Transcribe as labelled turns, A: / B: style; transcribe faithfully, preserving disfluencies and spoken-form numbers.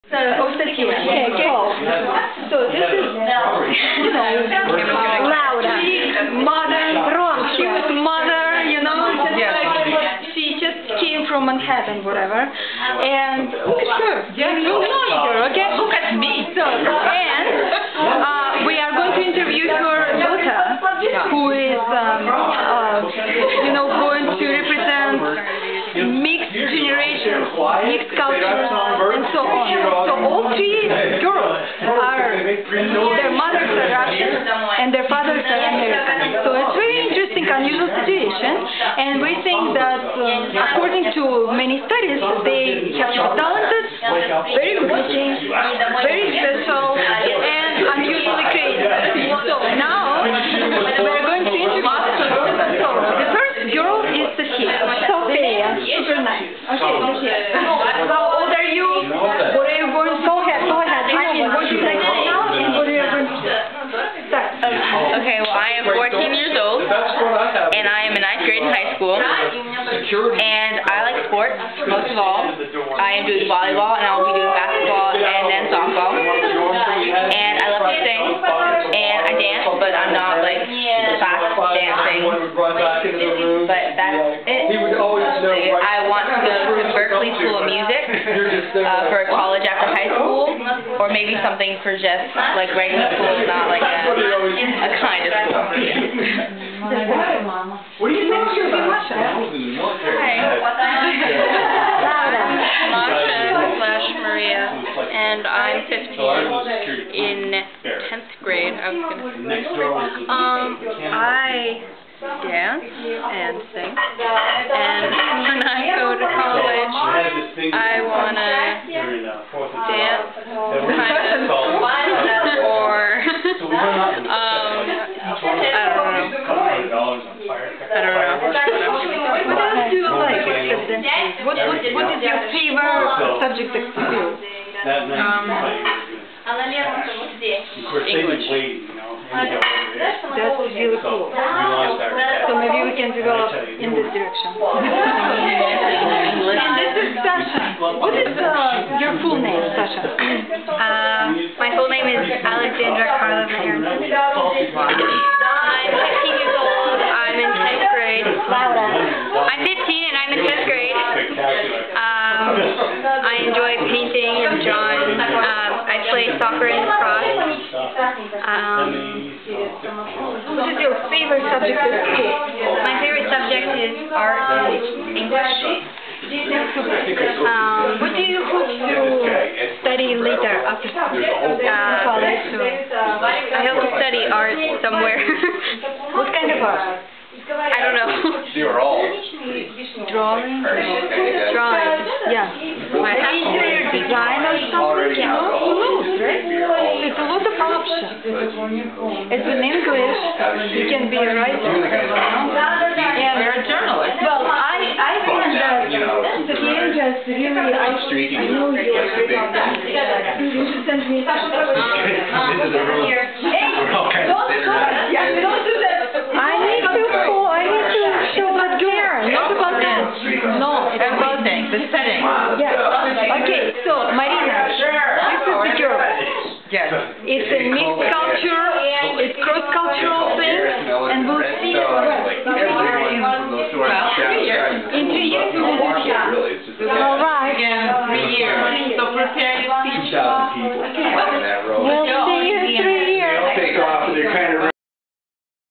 A: So, okay, cool. So this is, you know, Laura, modern Ron. She was mother, you know, just like, she just came from Manhattan, whatever. And look at her. Yeah, you know her, okay? Look at me. So, and uh, we are going to interview her daughter, who is, um, uh, you know, going to represent mixed generations, mixed cultures, and so on. So all three girls are, their mothers are Russian and their fathers are American. So it's very interesting, unusual situation, and we think that um, according to many studies, they have talented, very good looking, very special, and unusually creative. So now we're going to introduce them. So the first girl is Sophia. Sophia, super nice. Okay, Sophia. How old are you? What are you going to go ahead? Go ahead. I mean, what do you like now and what are you going to do? Start.
B: Okay, well, I am fourteen years old, and I am in ninth grade in high school, and I like sports, most of all. I am doing volleyball, and I will be doing basketball and then softball, and I love to sing, and I dance, but I'm not, like, fast dancing, but that's it. I want to go to Berkeley School of Music uh, for college after high school, or maybe something for just, like, regular school, not like a, a kind of school.
A: What do you think you'll be Masha?
B: Hi. Masha slash Maria, and I'm fifteen in tenth grade. I was gonna um I dance and sing, and when I go to college, I wanna dance kind of, or um I don't know. I don't know.
A: What else do you like except dancing? What, what, what is your favorite subject at school?
B: Um, English.
A: That's really cool. So maybe we can develop in this direction. And this is Sasha. What is uh, your full name, Sasha?
C: Uh, my full name is Alexandra Carlovna Aronson. I'm fifteen years old. I'm in tenth grade.
A: Laura.
C: I'm fifteen and I'm in tenth grade. Um, I enjoy painting and drawing. Um, I play soccer and lacrosse. Um,
A: What is your favorite subject at school?
C: my favorite subject is art and English.
A: Um, what do you hope to study later after school?
C: Uh,
A: College?
C: I hope to study art somewhere.
A: What kind of art?
C: I don't know.
D: They were all
A: Drawing?
C: Drawing.
A: Yeah.
C: My
A: Interior design or something? You know, who knows, right? It's a lot of options. As in English, you can be a writer. And
B: You're a journalist.
A: well, I I think that Sophia just really I I know you. You should send me something. Hey, don't don't yeah, don't do that. I need to oh, I need to show about Karen, not about that. No, it's about
B: the setting.
A: yeah. Okay, so Marina, this is the girl.
B: Yes.
A: It's a mixed culture, it's cross-cultural thing, and we'll see in two years we will be here. All right.
B: Yeah, three years. So prepare your speech.
A: Okay.